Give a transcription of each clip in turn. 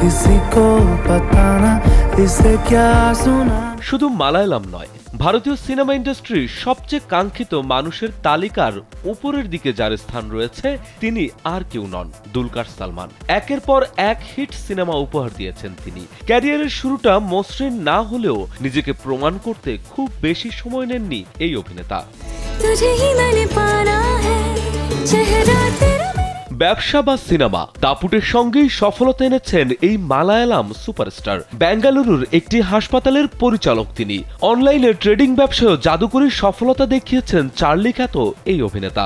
किसी को पता ना इसे क्या सुना। শুধু মালায়ালাম নয়, ভারতীয় সিনেমা ইন্ডাস্ট্রির সবচেয়ে কাঙ্ক্ষিত মানুষের তালিকার উপরের দিকে যার স্থান রয়েছে তিনি আর কেউ নন, দুলকার সালমান। একের পর এক হিট সিনেমা উপহার দিয়েছেন তিনি। ক্যারিয়ারের শুরুটা মসৃণ না হলেও নিজেকে প্রমাণ করতে খুব বেশি সময় নেননি এই অভিনেতা। ব্যবসা বা সিনেমা দাপুটের সঙ্গেই সফলতা এনেছেন এই মালায়ালাম সুপারস্টার। বেঙ্গালুরুর একটি হাসপাতালের পরিচালক তিনি। অনলাইনে ট্রেডিং ব্যবসায় জাদুকরী সফলতা দেখিয়েছেন চার্লি খ্যাত এই অভিনেতা।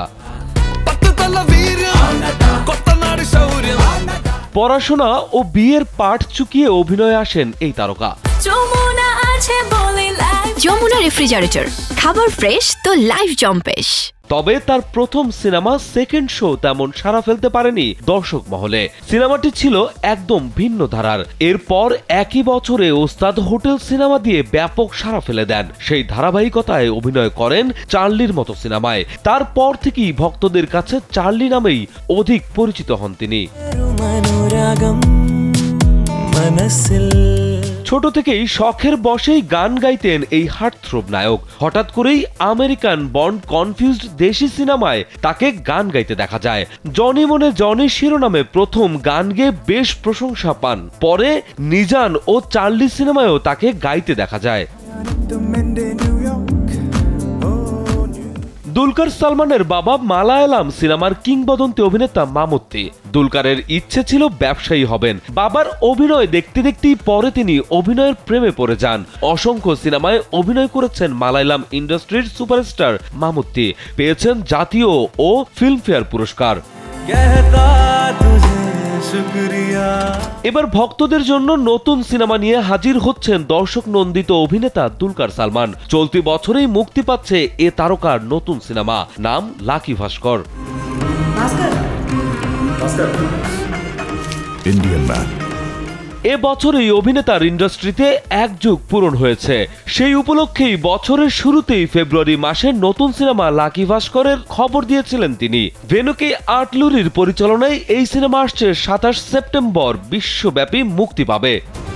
পড়াশোনা ও বিয়ের পাঠ চুকিয়ে অভিনয়ে আসেন এই তারকা। যমুনা রেফ্রিজারেটর, খাবার ফ্রেশ তো লাইফ জম্পেশ। তবে তার প্রথম সিনেমা সেকেন্ড শো তেমন সাড়া ফেলতে পারেনি দর্শক মহলে। সিনেমাটি ছিল একদম ভিন্ন ধারার। এরপর একই বছরে ওস্তাদ হোটেল সিনেমা দিয়ে ব্যাপক সাড়া ফেলে দেন। সেই ধারাবাহিকতায় অভিনয় করেন চার্লির মতো সিনেমায়। তারপর থেকেই ভক্তদের কাছে চার্লি নামেই অধিক পরিচিত হন তিনি। ছোট থেকেই শখের বশেই গান গাইতেন এই হার্টথ্রোব নায়ক। হঠাৎ করেই আমেরিকান বন্ড কনফিউজড দেশি সিনেমায় তাকে গান গাইতে দেখা যায়। জনি মনে জনি শিরোনামে প্রথম গান গেয়ে বেশ প্রশংসা পান। পরে নিজান ও চার্লি সিনেমায়ও তাকে গাইতে দেখা যায়। দুলকার সালমানের বাবা মালায়ালাম সিনেমার কিংবদন্তি অভিনেতা মামুত্তি। দুলকারের ইচ্ছে ছিল ব্যবসায়ী হবেন। বাবার অভিনয় দেখতে দেখতেই পরে তিনি অভিনয়ের প্রেমে পড়ে যান। অসংখ্য সিনেমায় অভিনয় করেছেন মালায়ালাম ইন্ডাস্ট্রির সুপারস্টার মামুত্তি। পেয়েছেন জাতীয় ও ফিল্মফেয়ার পুরস্কার। এবার ভক্তদের জন্য নতুন সিনেমা নিয়ে হাজির হচ্ছেন দর্শক নন্দিত অভিনেতা দুলকার সালমান। চলতি বছরেই মুক্তি পাচ্ছে এ তারকার নতুন সিনেমা, নাম লাকি ভাস্কর। এ বছরই অভিনেতার ইন্ডাস্ট্রিতে এক যুগ পূরণ হয়েছে। সেই উপলক্ষেই বছরের শুরুতেই ফেব্রুয়ারি মাসে নতুন সিনেমা লাকি ভাস্করের খবর দিয়েছিলেন তিনি। ভেনুকে আটলুরির পরিচালনায় এই সিনেমা আসছে 27 সেপ্টেম্বর বিশ্বব্যাপী মুক্তি পাবে।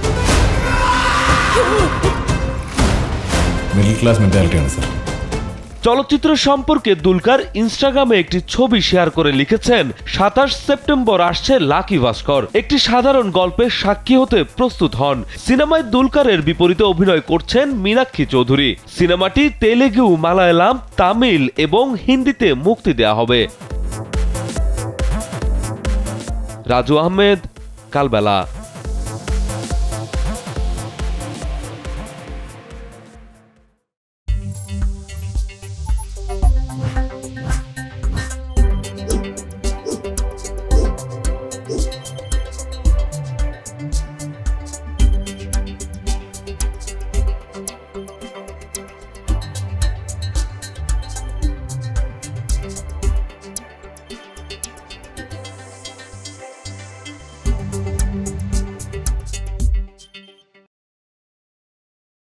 চলচ্চিত্র সম্পর্কে দুলকার ইনস্টাগ্রামে একটি ছবি শেয়ার করে লিখেছেন, 27 সেপ্টেম্বর আসছে লাকি ভাস্কর। একটি সাধারণ গল্পের সাক্ষী হতে প্রস্তুত হন। সিনেমায় দুলকারের বিপরীতে অভিনয় করছেন মীনাক্ষী চৌধুরী। সিনেমাটি তেলেগু, মালায়ালাম, তামিল এবং হিন্দিতে মুক্তি দেয়া হবে। রাজু আহমেদ, কালবেলা।